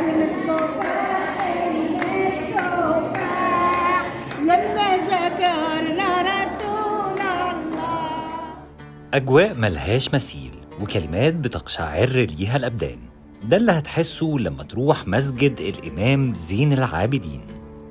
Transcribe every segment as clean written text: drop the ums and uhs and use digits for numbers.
لما ذكرنا رسول الله. أجواء ملهاش مثيل وكلمات بتقشعر ليها الأبدان. ده اللي هتحسه لما تروح مسجد الإمام زين العابدين.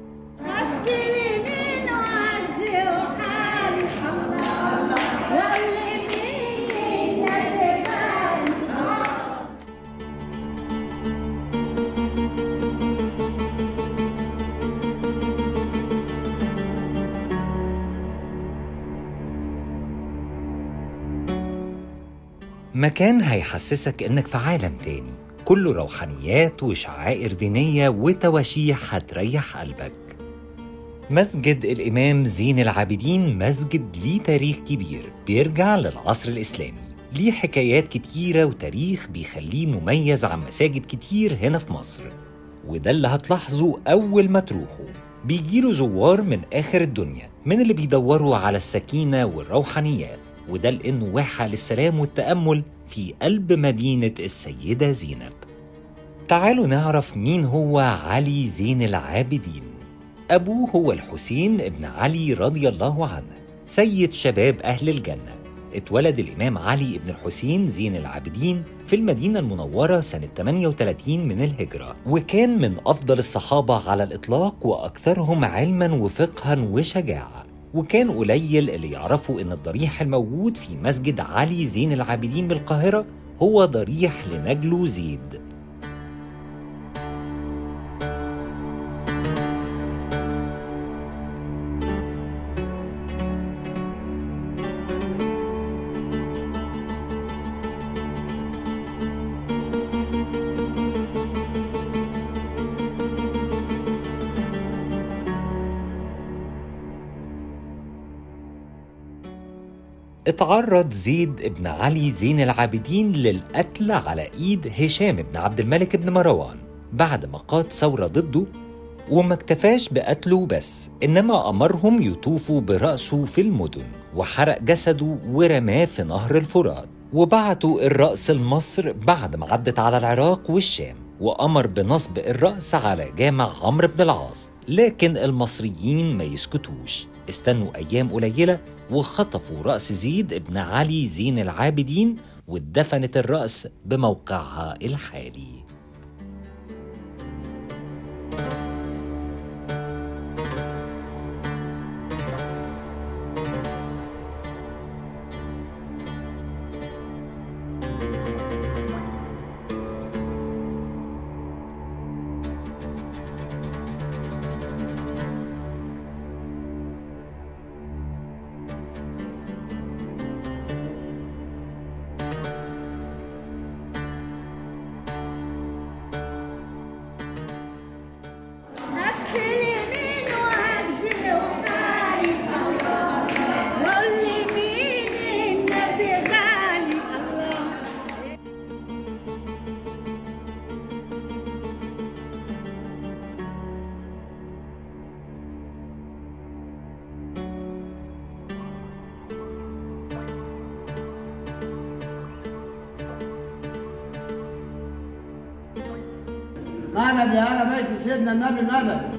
مكان هيحسسك إنك في عالم تاني، كله روحانيات وشعائر دينية وتواشيح هتريح قلبك. مسجد الإمام زين العابدين مسجد ليه تاريخ كبير بيرجع للعصر الإسلامي، ليه حكايات كتيرة وتاريخ بيخليه مميز عن مساجد كتير هنا في مصر. وده اللي هتلاحظه أول ما تروحوا، بيجيله زوار من آخر الدنيا، من اللي بيدوروا على السكينة والروحانيات، وده لأنه واحة للسلام والتأمل في قلب مدينة السيدة زينب. تعالوا نعرف مين هو علي زين العابدين. أبوه هو الحسين ابن علي رضي الله عنه، سيد شباب أهل الجنة. اتولد الإمام علي ابن الحسين زين العابدين في المدينة المنورة سنة 38 من الهجرة، وكان من أفضل الصحابة على الإطلاق وأكثرهم علماً وفقهاً وشجاعة. وكان قليل اللي يعرفوا إن الضريح الموجود في مسجد علي زين العابدين بالقاهرة هو ضريح لنجله زيد. اتعرض زيد بن علي زين العابدين للقتل على ايد هشام بن عبد الملك بن مروان بعد ما قاد ثورة ضده، وما اكتفاش بقتله بس، انما امرهم يطوفوا برأسه في المدن وحرق جسده ورماه في نهر الفرات، وبعتوا الرأس لمصر بعد ما عدت على العراق والشام، وأمر بنصب الرأس على جامع عمرو بن العاص. لكن المصريين ما يسكتوش، استنوا أيام قليلة وخطفوا رأس زيد بن علي زين العابدين، واتدفنت الرأس بموقعها الحالي. مدد يا أهل بيت سيدنا النبي مدد.